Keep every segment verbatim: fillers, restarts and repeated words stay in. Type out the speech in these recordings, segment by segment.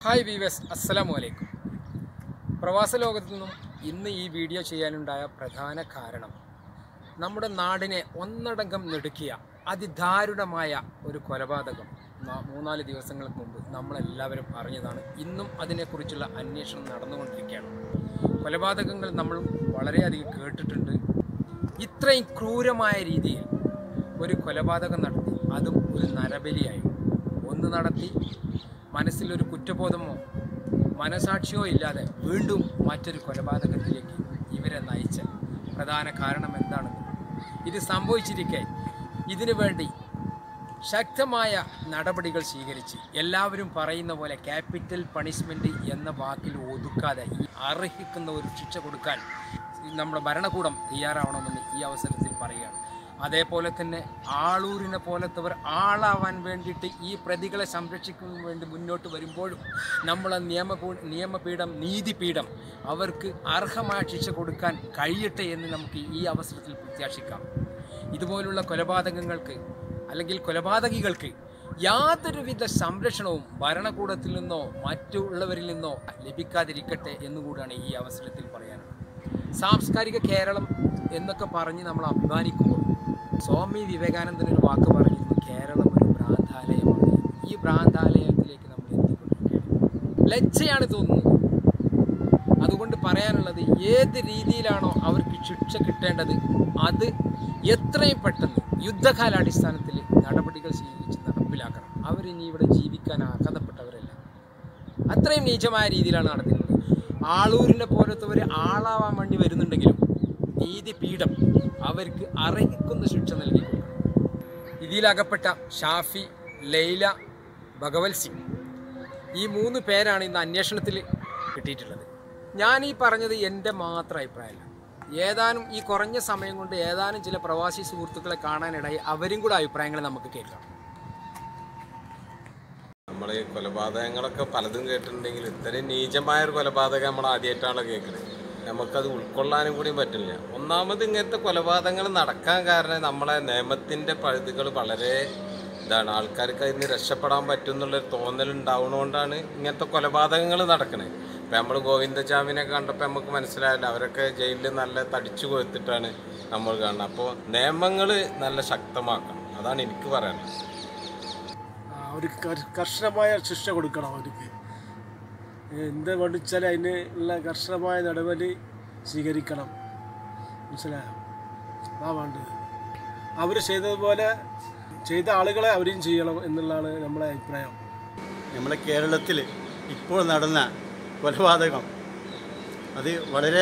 Hi weavers, അസ്സലാമു അലൈക്കും. പ്രവാസ ലോകത്തു നിന്നും ഇന്ന് ഈ വീഡിയോ ചെയ്യാനുണ്ടായ പ്രധാന കാരണം നമ്മുടെ നാടിനെ ഒന്നടങ്കം നെടുക്കിയ അതിദാരുണമായ ഒരു കൊലപാതകം മൂന്നാല് ദിവസങ്ങൾക്ക് മുമ്പ് നമ്മളെല്ലാവരും അറിഞ്ഞതാണ്. ഇന്നും അതിനെക്കുറിച്ചുള്ള അന്വേഷണം നടന്നുകൊണ്ടിരിക്കുകയാണ്. കൊലപാതകങ്ങൾ നമ്മൾ വളരെയധികം കേട്ടിട്ടുണ്ട്. ഇത്രയും ക്രൂരമായ രീതിയിൽ ഒരു കൊലപാതകം നടത്തി, അതും ഒരു നരബലിയായി ഒന്ന് നടത്തി മനസ്സിലൊരു കുറ്റബോധമോ മനസാക്ഷിയോ ഇല്ലാതെ വീണ്ടും മറ്റൊരു കൊലപാതകത്തിലേക്ക് ഇവരെ നയിച്ച പ്രധാന കാരണം എന്താണെന്ന് ഇത് സംഭവിച്ചിരിക്കെ ഇതിനു വേണ്ടി ശക്തമായ നടപടികൾ സ്വീകരിച്ച് എല്ലാവരും പറയുന്ന പോലെ ക്യാപിറ്റൽ പണിഷ്മെൻറ്റ് എന്ന വാക്കിൽ ഒതുക്കാതെ ഈ അർഹിക്കുന്ന ഒരു ശിക്ഷ കൊടുക്കാൻ നമ്മുടെ ഭരണകൂടം തയ്യാറാവണമെന്ന് ഈ അവസരത്തിൽ പറയുകയാണ്. അതേപോലെ തന്നെ ആളൂരിനെ പോലത്തവർ ആളാവാൻ വേണ്ടിയിട്ട് ഈ പ്രതികളെ സംരക്ഷിക്കുന്നതിന് വേണ്ടി മുന്നോട്ട് വരുമ്പോഴും നമ്മളെ നിയമ നിയമപീഠം നീതിപീഠം അവർക്ക് അർഹമായ ശിക്ഷ കൊടുക്കാൻ കഴിയട്ടെ എന്ന് നമുക്ക് ഈ അവസരത്തിൽ പ്രത്യാശിക്കാം. ഇതുപോലുള്ള കൊലപാതകങ്ങൾക്ക് അല്ലെങ്കിൽ കൊലപാതകികൾക്ക് യാതൊരുവിധ സംരക്ഷണവും ഭരണകൂടത്തിൽ നിന്നോ മറ്റുള്ളവരിൽ നിന്നോ ലഭിക്കാതിരിക്കട്ടെ എന്നുകൂടാണ് ഈ അവസരത്തിൽ പറയാനുള്ളത്. സാംസ്കാരിക കേരളം എന്നൊക്കെ പറഞ്ഞ് നമ്മൾ അഭിമാനിക്കുമ്പോൾ സ്വാമി വിവേകാനന്ദൻ ഒരു വാക്ക് പറഞ്ഞിരുന്നു, കേരളം ഒരു ഭ്രാന്താലയമാണ്. ഈ ഭ്രാന്താലയത്തിലേക്ക് നമ്മൾ എത്തിക്കൊണ്ടിരിക്കുകയാണ്. ലജ്ജയാണ് തോന്നുന്നത്. അതുകൊണ്ട് പറയാനുള്ളത്, ഏത് രീതിയിലാണോ അവർക്ക് ശിക്ഷ കിട്ടേണ്ടത് അത് എത്രയും പെട്ടെന്ന് യുദ്ധകാലാടിസ്ഥാനത്തിൽ നടപടികൾ സ്വീകരിച്ച് നടപ്പിലാക്കണം. അവരിനി ഇവിടെ ജീവിക്കാൻ അർഹതപ്പെട്ടവരല്ല. അത്രയും നീചമായ രീതിയിലാണ് നടന്നിട്ടുള്ളത്. ആളൂരിനെ പോലത്തവർ ആളാവാൻ വേണ്ടി വരുന്നുണ്ടെങ്കിലും നീതിപീഠം അവർക്ക് അർഹിക്കുന്ന ശിക്ഷ നൽകി കൊടുക്കണം. ഇതിലകപ്പെട്ട ഷാഫി, ലൈല, ഭഗവത് സിംഗ് ഈ മൂന്ന് പേരാണ് ഇന്ന് അന്വേഷണത്തിൽ കിട്ടിയിട്ടുള്ളത്. ഞാൻ ഈ പറഞ്ഞത് എൻ്റെ മാത്രം അഭിപ്രായമല്ല. ഏതാനും ഈ കുറഞ്ഞ സമയം കൊണ്ട് ഏതാനും ചില പ്രവാസി സുഹൃത്തുക്കളെ കാണാനിടയിൽ അവരും കൂടെ അഭിപ്രായങ്ങൾ നമുക്ക് കേൾക്കാം. നമ്മൾ ഈ കൊലപാതകങ്ങളൊക്കെ പലതും കേട്ടിട്ടുണ്ടെങ്കിൽ ഇത്രയും നീചമായൊരു കൊലപാതകം നമ്മൾ ആദ്യമായിട്ടാണ് കേൾക്കുന്നത്. നമുക്കത് ഉൾക്കൊള്ളാനും കൂടി പറ്റില്ല. ഒന്നാമത് ഇങ്ങനത്തെ കൊലപാതകങ്ങൾ നടക്കാൻ കാരണം നമ്മളെ നിയമത്തിൻ്റെ പഴുതുകൾ വളരെ ഇതാണ്. ആൾക്കാർക്ക് അതിന് രക്ഷപ്പെടാൻ പറ്റും എന്നുള്ളൊരു തോന്നലുണ്ടാവുന്നതുകൊണ്ടാണ് ഇങ്ങനത്തെ കൊലപാതകങ്ങൾ നടക്കുന്നത്. ഇപ്പം നമ്മൾ ഗോവിന്ദചാമിനെ കണ്ടപ്പോൾ നമുക്ക് മനസ്സിലായല്ലോ, അവരൊക്കെ ജയിലിൽ നല്ല തടിച്ചു കൊത്തിട്ടാണ് നമ്മൾ കാണുന്നത്. അപ്പോൾ നിയമങ്ങൾ നല്ല ശക്തമാക്കണം, അതാണ് എനിക്ക് പറയാനുള്ളത്. ഒരു കർശനമായ ശിക്ഷ കൊടുക്കണം. അവർക്ക് എന്ത് പഠിച്ചാൽ അതിന് ഉള്ള കർശനമായ നടപടി സ്വീകരിക്കണം. മനസ്സിലായോ? അതാ വേണ്ടത്. അവർ ചെയ്തതുപോലെ ചെയ്ത ആളുകളെ അവരും ചെയ്യണം എന്നുള്ളതാണ് നമ്മളെ അഭിപ്രായം. നമ്മളെ കേരളത്തിൽ ഇപ്പോൾ നടന്ന കൊലപാതകം അത് വളരെ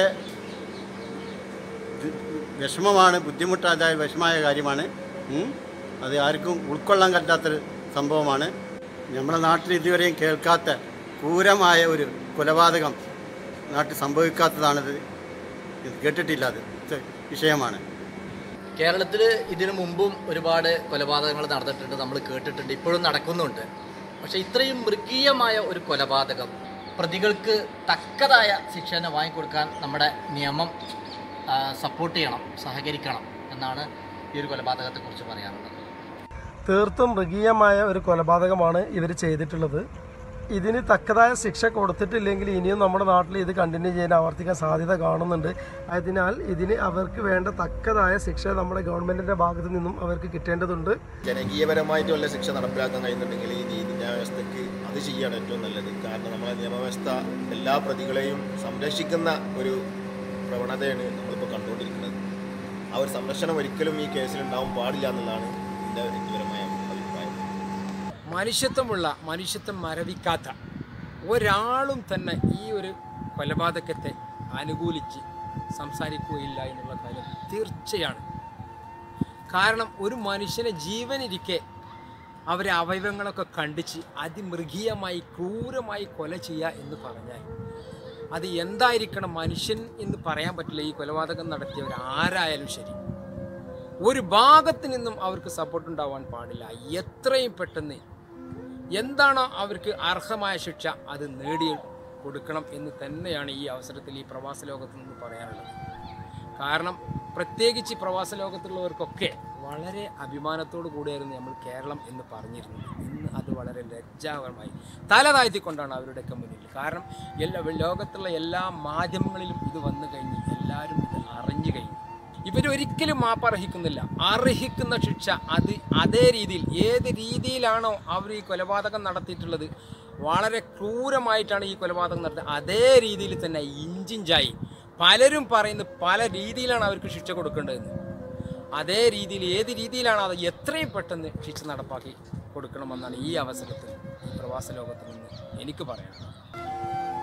വിഷമമാണ്, ബുദ്ധിമുട്ടായ വിഷമമായ കാര്യമാണ്. അത് ആർക്കും ഉൾക്കൊള്ളാൻ പറ്റാത്തൊരു സംഭവമാണ്. നമ്മുടെ നാട്ടിൽ ഇതുവരെയും കേൾക്കാത്ത ക്രൂരമായ ഒരു കൊലപാതകം നാട്ടിൽ സംഭവിക്കാത്തതാണിത്. കേട്ടിട്ടില്ല, അത് വിഷയമാണ്. കേരളത്തിൽ ഇതിനു മുമ്പും ഒരുപാട് കൊലപാതകങ്ങൾ നടന്നിട്ടുണ്ട്, നമ്മൾ കേട്ടിട്ടുണ്ട്, ഇപ്പോഴും നടക്കുന്നുണ്ട്. പക്ഷേ ഇത്രയും മൃഗീയമായ ഒരു കൊലപാതകം പ്രതികൾക്ക് തക്കതായ ശിക്ഷ തന്നെ വാങ്ങിക്കൊടുക്കാൻ നമ്മുടെ നിയമം സപ്പോർട്ട് ചെയ്യണം, സഹകരിക്കണം എന്നാണ് ഈ ഒരു കൊലപാതകത്തെക്കുറിച്ച് പറയാനുള്ളത്. തീർത്തും മൃഗീയമായ ഒരു കൊലപാതകമാണ് ഇവർ ചെയ്തിട്ടുള്ളത്. ഇതിന് തക്കതായ ശിക്ഷ കൊടുത്തിട്ടില്ലെങ്കിൽ ഇനിയും നമ്മുടെ നാട്ടിൽ ഇത് കണ്ടിന്യൂ ചെയ്യാൻ ആവർത്തിക്കാൻ സാധ്യത കാണുന്നുണ്ട്. അതിനാൽ ഇതിന് അവർക്ക് വേണ്ട തക്കതായ ശിക്ഷ നമ്മുടെ ഗവൺമെൻറ്റിൻ്റെ ഭാഗത്തു നിന്നും അവർക്ക് കിട്ടേണ്ടതുണ്ട്. ജനകീയപരമായിട്ടുള്ള ശിക്ഷ നടപ്പിലാക്കാൻ കഴിയുന്നുണ്ടെങ്കിൽ ഈ നീതിന്യായ വ്യവസ്ഥയ്ക്ക് അത് ചെയ്യാണ് ഏറ്റവും നല്ലത്. കാരണം നമ്മളെ നിയമവ്യവസ്ഥ എല്ലാ പ്രതികളെയും സംരക്ഷിക്കുന്ന ഒരു പ്രവണതയാണ് നമ്മളിപ്പോൾ കണ്ടുകൊണ്ടിരിക്കുന്നത്. ആ ഒരു സംരക്ഷണം ഒരിക്കലും ഈ കേസിലുണ്ടാവാൻ പാടില്ല എന്നുള്ളതാണ് എൻ്റെ വ്യക്തിപരമായ അഭിപ്രായം. മനുഷ്യത്വമുള്ള, മനുഷ്യത്വം മരവിക്കാത്ത ഒരാളും തന്നെ ഈ ഒരു കൊലപാതകത്തെ അനുകൂലിച്ച് സംസാരിക്കുകയില്ല എന്നുള്ള കാര്യം തീർച്ചയാണ്. കാരണം ഒരു മനുഷ്യനെ ജീവനിരിക്കെ അവരെ അവയവങ്ങളൊക്കെ കണ്ടിച്ച് അതിമൃഗീയമായി ക്രൂരമായി കൊല ചെയ്യുക എന്ന് പറഞ്ഞാൽ അത് എന്തായിരിക്കണം? മനുഷ്യൻ എന്ന് പറയാൻ പറ്റില്ല. ഈ കൊലപാതകം നടത്തിയവർ ആരായാലും ശരി, ഒരു ഭാഗത്ത് നിന്നും അവർക്ക് സപ്പോർട്ട് ഉണ്ടാവാൻ പാടില്ല. എത്രയും പെട്ടെന്ന് എന്താണോ അവർക്ക് അർഹമായ ശിക്ഷ അത് നേടി കൊടുക്കണം എന്ന് തന്നെയാണ് ഈ അവസരത്തിൽ ഈ പ്രവാസ ലോകത്ത് നിന്ന് പറയാനുള്ളത്. കാരണം പ്രത്യേകിച്ച് പ്രവാസ ലോകത്തുള്ളവർക്കൊക്കെ വളരെ അഭിമാനത്തോടു കൂടിയായിരുന്നു നമ്മൾ കേരളം എന്ന് പറഞ്ഞിരുന്നത്. ഇന്ന് അത് വളരെ ലജ്ജാകരമായി തല താഴ്ത്തിക്കൊണ്ടാണ് അവരുടെയൊക്കെ മുന്നിൽ. കാരണം എല്ലാ ലോകത്തുള്ള എല്ലാ മാധ്യമങ്ങളിലും ഇത് വന്നു കഴിഞ്ഞ് എല്ലാവരും ഇത് അറിഞ്ഞു കഴിഞ്ഞു. ഇവരൊരിക്കലും മാപ്പ് അർഹിക്കുന്നില്ല. അർഹിക്കുന്ന ശിക്ഷ അത് അതേ രീതിയിൽ, ഏത് രീതിയിലാണോ അവർ ഈ കൊലപാതകം നടത്തിയിട്ടുള്ളത്, വളരെ ക്രൂരമായിട്ടാണ് ഈ കൊലപാതകം നടത്തിയത്, അതേ രീതിയിൽ തന്നെ ഇഞ്ചിഞ്ചായി പലരും പറയുന്നത് പല രീതിയിലാണ് അവർക്ക് ശിക്ഷ കൊടുക്കേണ്ടതെന്ന്. അതേ രീതിയിൽ ഏത് രീതിയിലാണ് അത് എത്രയും പെട്ടെന്ന് ശിക്ഷ നടപ്പാക്കി കൊടുക്കണമെന്നാണ് ഈ അവസരത്തിൽ ഈ പ്രവാസ ലോകത്തിൽ നിന്ന് എനിക്ക് പറയാനുള്ളത്.